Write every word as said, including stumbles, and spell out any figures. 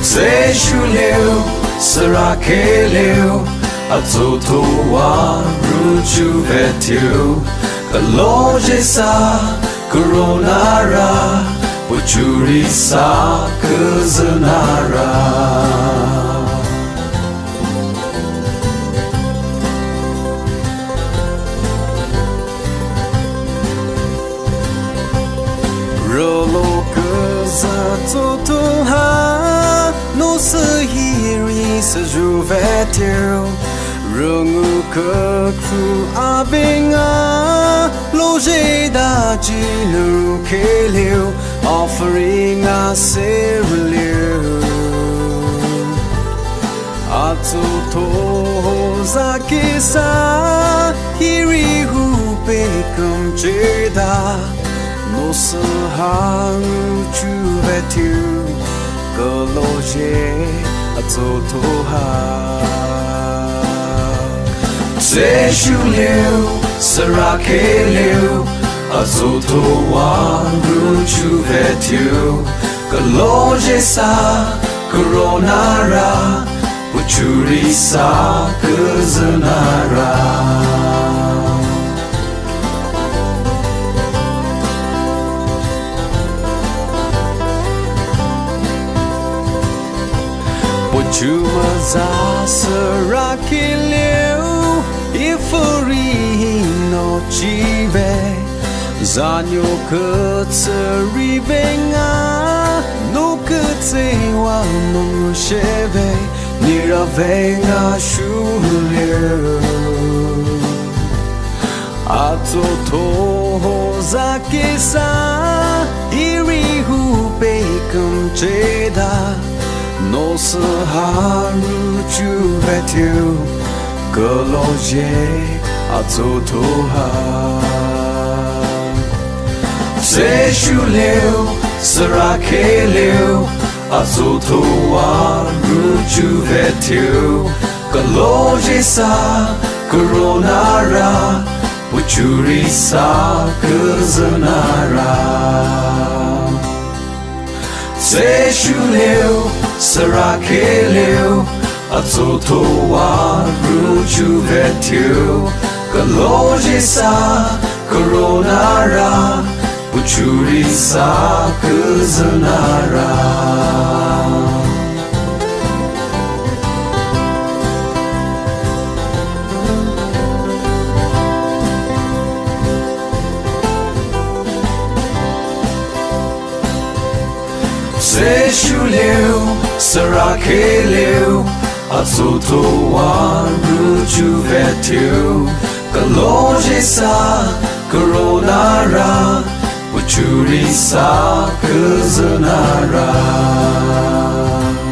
Say shu liu, sarake liu, atoto wa ruchu vetiu, kaloje sa, coronara, Pochury sa kazanara. Rolo kazato ha no se hiri se juvetiu, rungu ka kru avinga loje da jinu keliu, offering a ceremony. Atoto zakisa hiri hu bekum jeda. No saharu chuvetu galoje atotoha. Say shu liu, sarake liu, atoto wa ruchu vetiu, galoje sa, coronara, Pochury sa kazanara. Chuma za sarake liu, ifuri no chive, zanyo kutsuri venga, no kutse wa musheve, nira venga shuliu. Atoto zakisa, iri hu bekum jeda. No saharu chuvetiu, galoje atotoha. Say shu liu, sarake liu, atoto wa ruchu vetiu, galoje sa, coronara, Pochury sa kazanara. Say shu liu, sarake liu, atoto wa ruchu vetiu, galoje sa, coronara, Pochury sa kazanara. Say shu liu, sarake liu, atoto wa ruchu vetiu, galoje sa, coronara, Pochury sa kazanara.